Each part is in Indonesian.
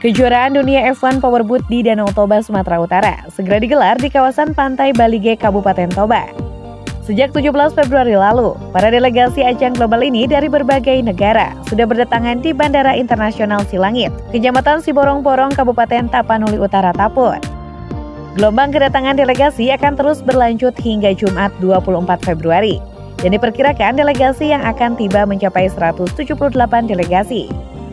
Kejuaraan dunia F1 Powerboat di Danau Toba, Sumatera Utara segera digelar di kawasan Pantai Balige, Kabupaten Toba. Sejak 17 Februari lalu, para delegasi ajang global ini dari berbagai negara sudah berdatangan di Bandara Internasional Silangit, Kecamatan Siborong-Porong, Kabupaten Tapanuli Utara, Tapun. Gelombang kedatangan delegasi akan terus berlanjut hingga Jumat 24 Februari, dan diperkirakan delegasi yang akan tiba mencapai 178 delegasi.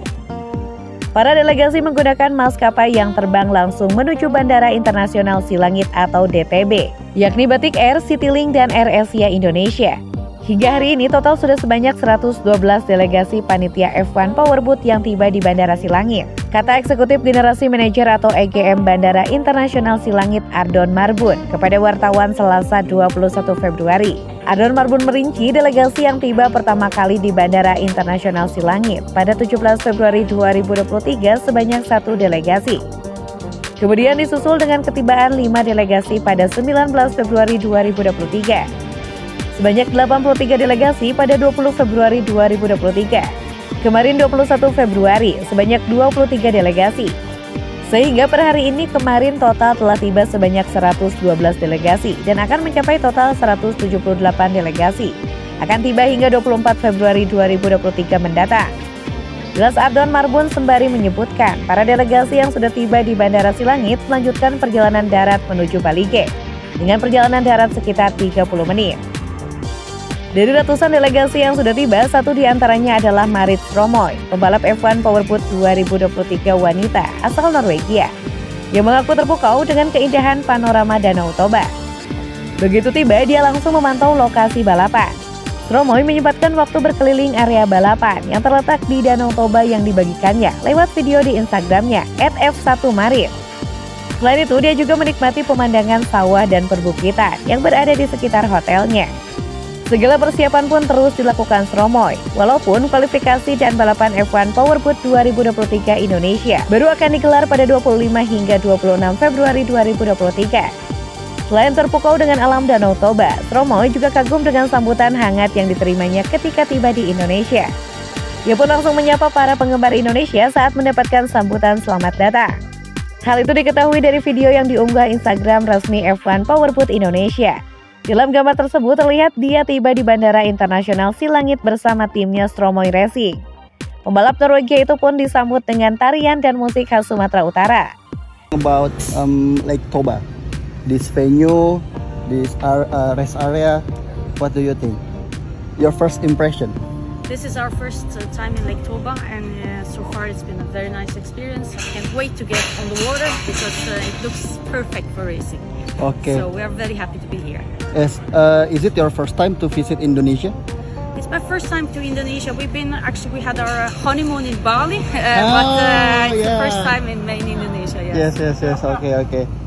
Para delegasi menggunakan maskapai yang terbang langsung menuju Bandara Internasional Silangit atau DTB, yakni Batik Air, Citylink, dan AirAsia Indonesia. Hingga hari ini total sudah sebanyak 112 delegasi panitia F1 Powerboat yang tiba di Bandara Silangit, kata Eksekutif Generasi Manager atau EGM Bandara Internasional Silangit Ardon Marbun kepada wartawan Selasa 21 Februari. Ardon Marbun merinci delegasi yang tiba pertama kali di Bandara Internasional Silangit pada 17 Februari 2023 sebanyak 1 delegasi. Kemudian disusul dengan ketibaan 5 delegasi pada 19 Februari 2023. Sebanyak 83 delegasi pada 20 Februari 2023. Kemarin 21 Februari sebanyak 23 delegasi. Sehingga per hari ini kemarin total telah tiba sebanyak 112 delegasi dan akan mencapai total 178 delegasi. Akan tiba hingga 24 Februari 2023 mendatang. Jelas Ardon Marbun sembari menyebutkan para delegasi yang sudah tiba di Bandara Silangit melanjutkan perjalanan darat menuju Balige dengan perjalanan darat sekitar 30 menit. Dari ratusan delegasi yang sudah tiba, satu di antaranya adalah Marit Stromoy, pembalap F1 Powerboat 2023 wanita asal Norwegia, yang mengaku terpukau dengan keindahan panorama Danau Toba. Begitu tiba, dia langsung memantau lokasi balapan. Stromoy menyempatkan waktu berkeliling area balapan yang terletak di Danau Toba yang dibagikannya lewat video di Instagramnya @f1marit. Selain itu, dia juga menikmati pemandangan sawah dan perbukitan yang berada di sekitar hotelnya. Segala persiapan pun terus dilakukan Stromoy, walaupun kualifikasi dan balapan F1 Powerboat 2023 Indonesia baru akan digelar pada 25 hingga 26 Februari 2023. Selain terpukau dengan alam Danau Toba, Stromoy juga kagum dengan sambutan hangat yang diterimanya ketika tiba di Indonesia. Ia pun langsung menyapa para penggemar Indonesia saat mendapatkan sambutan selamat datang. Hal itu diketahui dari video yang diunggah Instagram resmi F1 Powerboat Indonesia. Dalam gambar tersebut terlihat dia tiba di Bandara Internasional Silangit bersama timnya Stromoy Racing. Pembalap Norwegia itu pun disambut dengan tarian dan musik khas Sumatera Utara. About Lake Toba, this venue, this rest area, what do you think? Your first impression? This is our first time in Lake Toba, and so far it's been a very nice experience. I can't wait to get on the water because it looks perfect for racing. Okay. So we are very happy to be here. Yes, is it your first time to visit Indonesia? It's my first time to Indonesia. We had our honeymoon in Bali, but it's the first time in Indonesia. Yes. Yes. Okay.